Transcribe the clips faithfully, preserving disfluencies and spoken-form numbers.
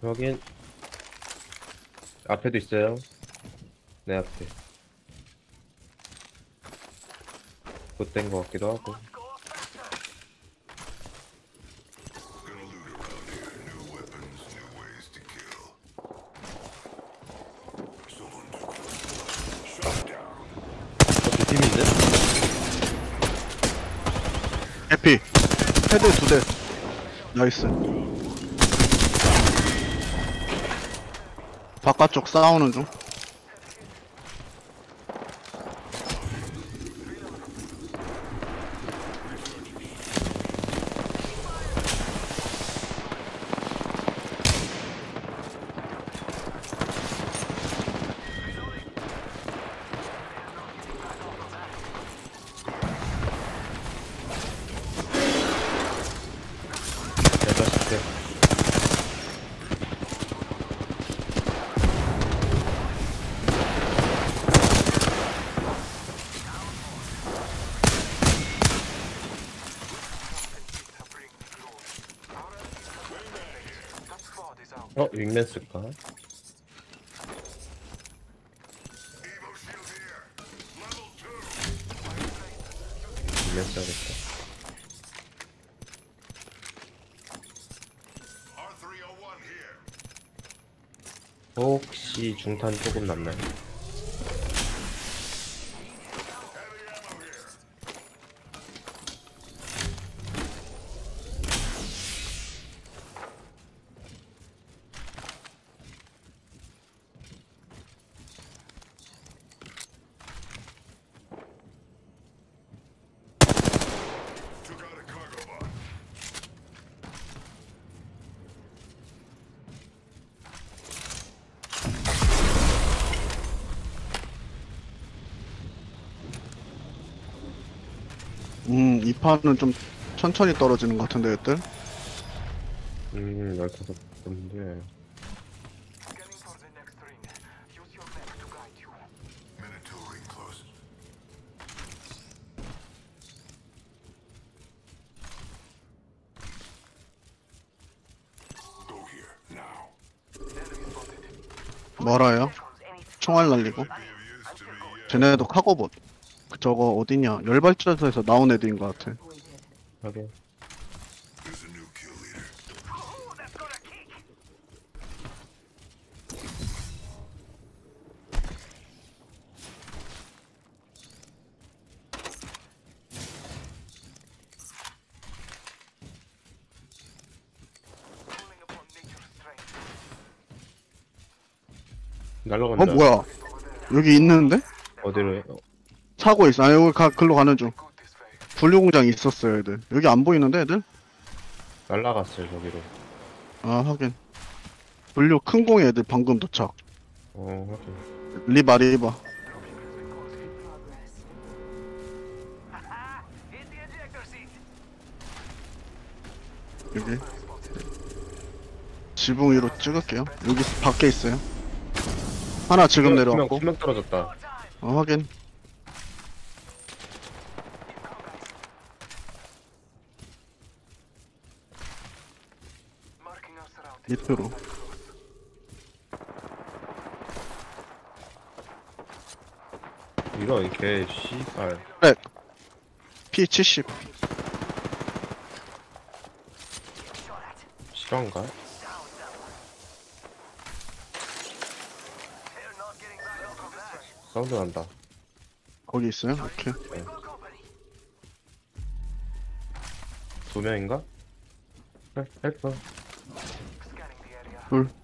여긴 앞에도 있어요. 내 앞에. 못된 것 같기도 하고. 저기 팀인데? 해피 헤드 두대 나이스. 바깥쪽 싸우는 중. 여섯 대. 어? 윙맨 쓸까? 윙맨 써야겠다. 혹시 중탄 조금 남나요? 음, 이 판은 좀 천천히 떨어지는 것 같은데, 얘들? 음, 열다섯 번인데. 뭐라요? 총알 날리고. 쟤네도 카고봇. 그 저거 어디냐? 열발전소에서 나온 애들인 것 같아. 하게. 날라간다. 어, 뭐야? 여기 있는데? 어디로 해? 어, 차고 있어. 아, 여기 가, 글로 가는 중. 분류공장 있었어요, 애들. 여기 안 보이는데, 애들? 날라갔어요, 저기로. 아, 하긴. 분류 큰 공의 애들 방금 도착. 어, 하긴. 리바, 리바. 여기. 지붕 위로 찍을게요. 여기 밖에 있어요. 하나 지금 내려왔고. 수명 떨어졌다. 어, 확인. 밑으로. 이거 이렇게 씨발. 백. 피 칠십. 실화인가? 사운드 난다. 거기 있어요? 오케이. 두 명인가? 헬, 헬프. 둘.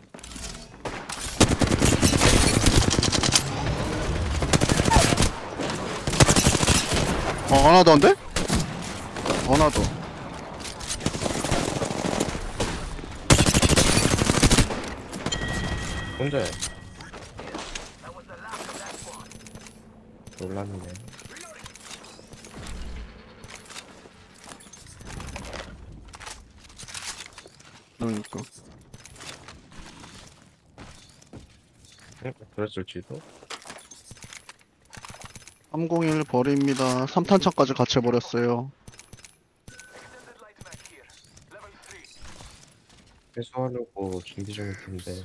어, 하나 더인데? 하나 더. 혼자야. 놀랐네. 그러니까. 응? 그랬을지도? 삼공일 버립니다. 삼 탄창까지 같이 버렸어요. 회수하려고 준비 중일 텐데.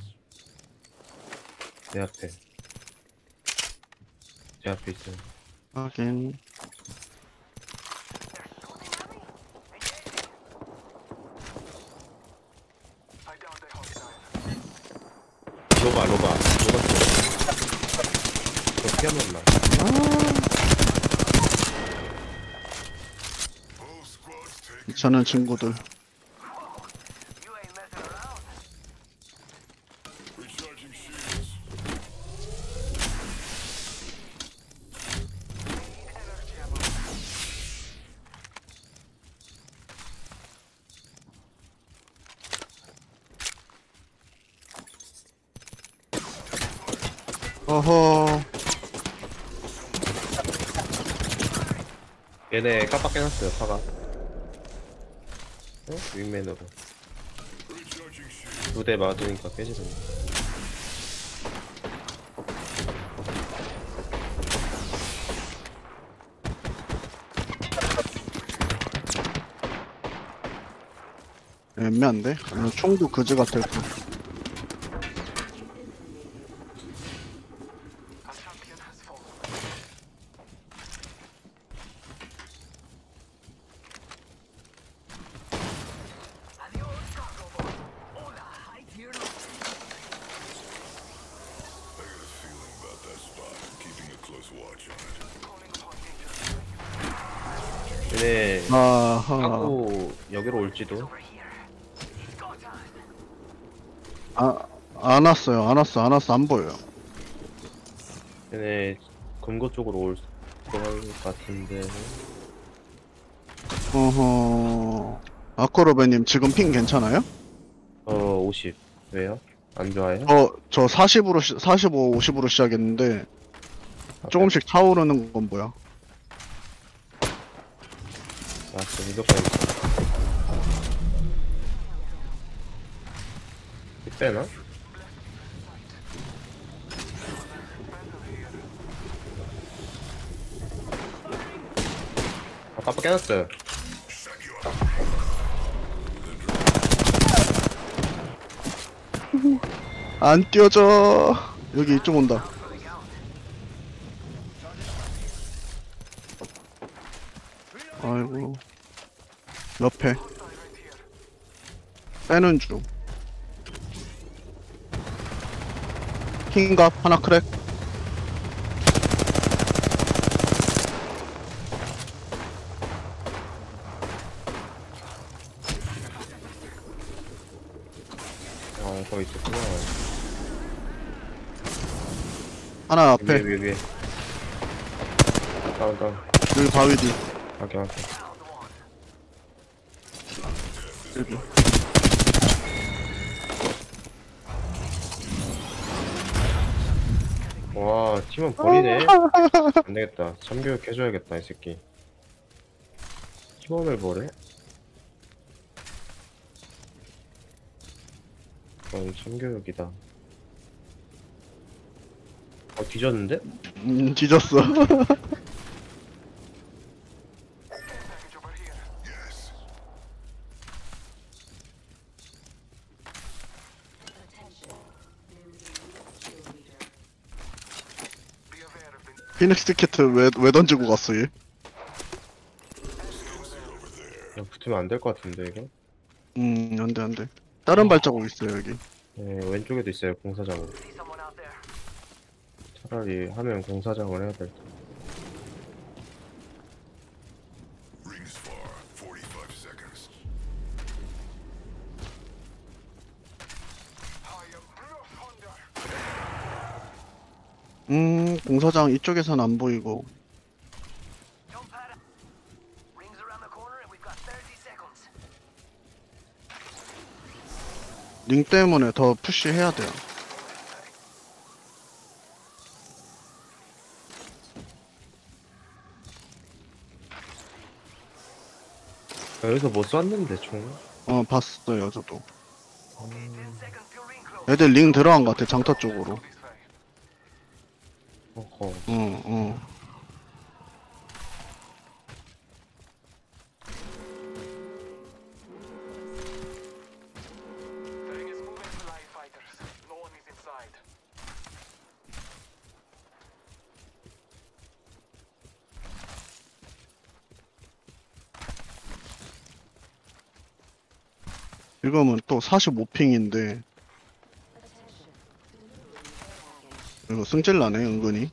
내 앞에. 제 앞에 있어요. 하긴. 로바, 로바. 로바. 저 피아노 나. 괜찮은 친구들. 어허. 얘네 깜빡 깨놨어요, 파가. 어? 윙맨으로. 두 대 맞으니까 깨지던데. 애매한데? 어, 총도 그지 같을 거. 얘네 아하. 하고 여기로 올지도. 아, 안 왔어요. 안 왔어. 안 왔어. 안 보여요. 얘네 금고 쪽으로 올 것 같은데. 어허. 아코로베님 지금 핑 괜찮아요? 어, 오십. 왜요? 안 좋아해요? 어, 저 사십으로, 시, 사십오, 오십으로 시작했는데, 조금씩 타오르는 건 뭐야? 아, 저 무조건 있어. 빼나? 아, 깜빡 깨놨어요. 안 띄워져. 여기 이쪽 온다. 아이고. 옆에. 빼는 중. 킹갑 하나 크랙. 아, 거기 있었구나. 하나 위에, 앞에. 위에, 위에. 다운, 다운. 여기 바위 뒤. 확인, 확인. 여기. 와, 팀원 버리네? 안 되겠다. 참교육 해줘야겠다, 이 새끼. 팀원을 버려? 그건 참교육이다. 어, 뒤졌는데? 음, 뒤졌어. 피닉스 티켓 왜, 왜 던지고 갔어, 얘? 그냥 붙으면 안 될 것 같은데, 이거? 음, 안 돼, 안 돼. 다른 발자국 있어요, 여기. 네, 왼쪽에도 있어요, 공사장으로. 차라리 하면 공사장을 해야 될 텐데. 음, 공사장 이쪽에선 안 보이고. 링 때문에 더 푸시해야 돼요. 아, 여기서 뭐 쐈는데, 총? 어, 봤어요, 저도. 애들 링 들어간 것 같아, 장터 쪽으로. 어허. 어, 어. 지금은 또 사십오 핑인데 이거 승질 나네 은근히.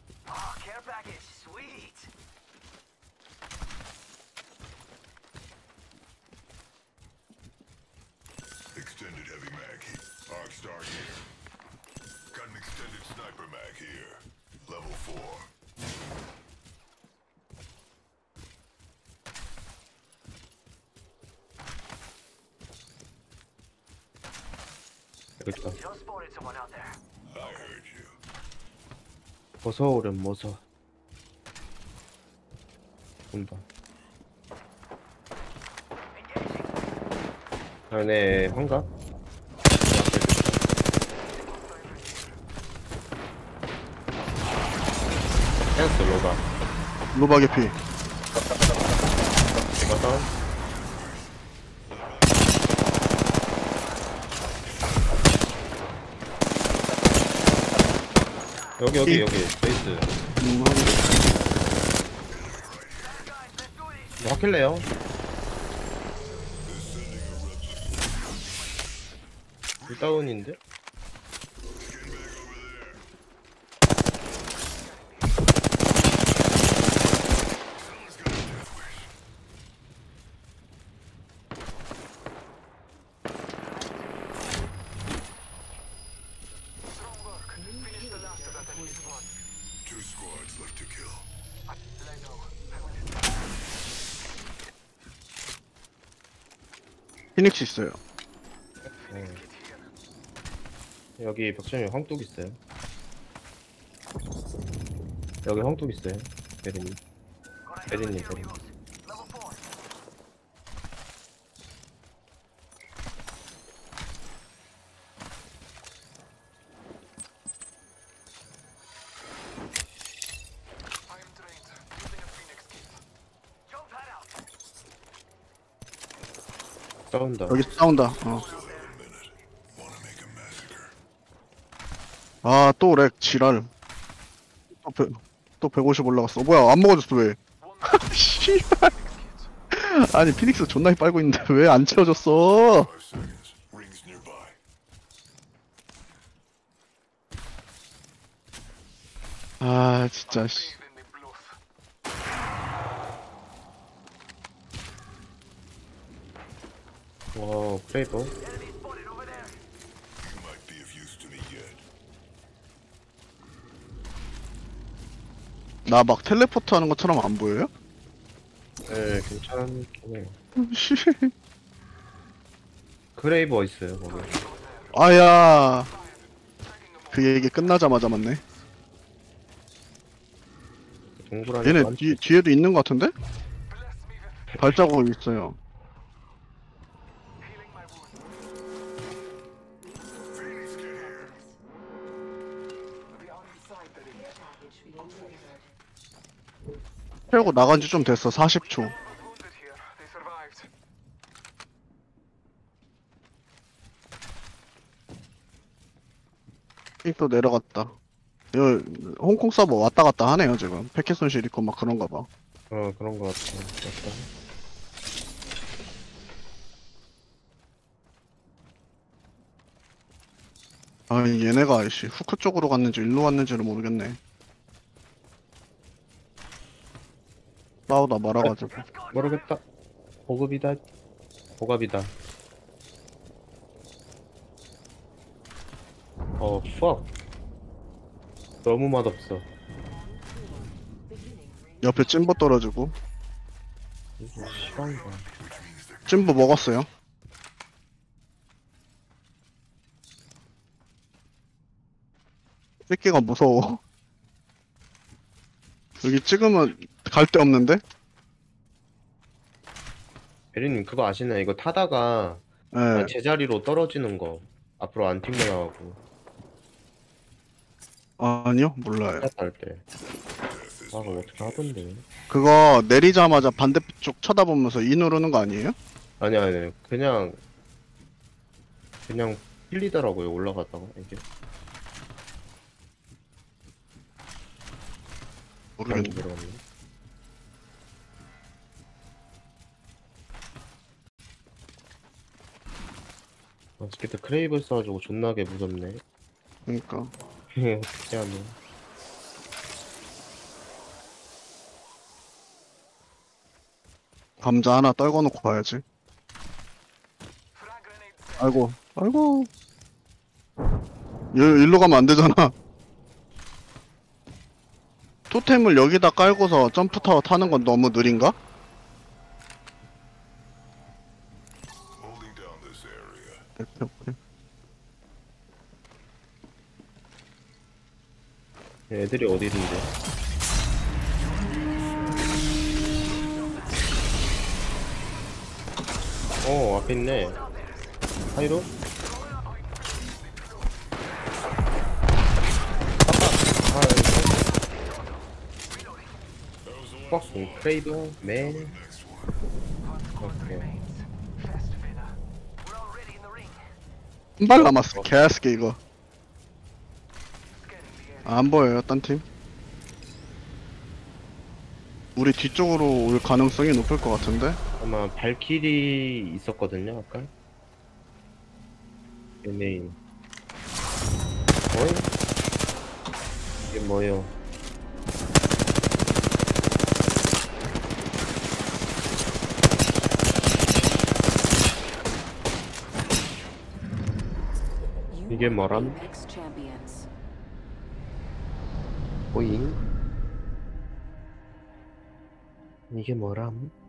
Extended heavy mag. Arc star here. Got an extended sniper mag here. Level four. 여기 있다. Just spotted someone out there. I heard you. 벗어 오렴 벗어. 온다. 안에 환각? 댄스 로가. 로바 개피. 이거 다운. 여기 여기 여기 베이스. 음, 뭐 하킬래요? 다운인데? Two squads left to kill. 피닉스 있어요. 네. 여기 벽점에 황뚝 있어요. 여기 황뚝 있어요. 베리님. 베리님, 베리님. Level four. I am drained. Using a Phoenix kit. Jump that out. 싸운다. 여기 싸운다. 어. Wanna make a massacre? 아, 또 렉 지랄. 또, 백, 또 백오십 올라갔어. 어, 뭐야, 안 먹어줬어, 왜? 씨발. 아니, 피닉스 존나 빨고 있는데 왜 안 채워줬어? Five seconds. Rings nearby. 아, 진짜, 씨. In the bluff. 와, 프레이버. Enemy spotted over there. You might be of use to me yet. 나 막 텔레포트 하는 것처럼 안 보여요? 네, 괜찮긴 해요. 씨. 크레이버 있어요, 거기. 아야. 그 얘기 끝나자마자 맞네. 동굴 안에 얘네 많- 뒤, 뒤에도 있는 것 같은데? 발자국 있어요. Healing my wound. Phoenix kit here. We are inside the ring. 태우고 나간 지 좀 됐어. 사십 초. Was wounded here. They survived. 또 내려갔다. 이거 홍콩 서버 왔다 갔다 하네요 지금. 패킷 손실 있고 막 그런가 봐. 어, 그런 거 같아. 맞다. 아 얘네가 씨 후크 쪽으로 갔는지 일로 갔는지를 모르겠네. 싸우다 말아가지고. 모르겠다. 보급이다. 보갑이다. 어, fuck. 너무 맛없어. 옆에 찜버 떨어지고. 이거 싫어한다. 찜버 먹었어요. 새끼가 무서워. 여기 찍으면 갈 데 없는데? 베리님 그거 아시나요? 이거 타다가 예. 제자리로 떨어지는 거. 앞으로 안 튕겨나가고. 아니요, 몰라요. 할 때. 아, 그거 어떻게 하던데. 그거 내리자마자 반대쪽 쳐다보면서 이 누르는 거 아니에요? 아니, 아니, 그냥, 그냥 풀리더라고요, 올라갔다가, 이게. 모르겠네. 잘못 들어갔네. 아, 스케트 크레이블 써가지고 존나게 무섭네. 그니까. 어떻게 하네. 감자 하나 떨궈 놓고 가야지. Frag grenade set. 아이고, 아이고. 여, 일로 가면 안 되잖아. 토템을 여기다 깔고서 점프타워 타는 건 너무 느린가? Holding down this area. 오케이, 오케이. 애들이 어디 있는데? 어, 앞에 있네. 하이로? 아, 여기 박스, 크레이브, 맨. 오케이. Fast filler. We're already in the ring. 한 발 남았어. 개새끼 이거. Scanning the area. 안 보여요, 딴 팀. 우리 뒤쪽으로 올 가능성이 높을 것 같은데? 아마 발키리 있었거든요, 아까. 얘네. 어이? 이게 뭐예요? 이게 뭐람? Apex champions. 보잉? 이게 뭐람?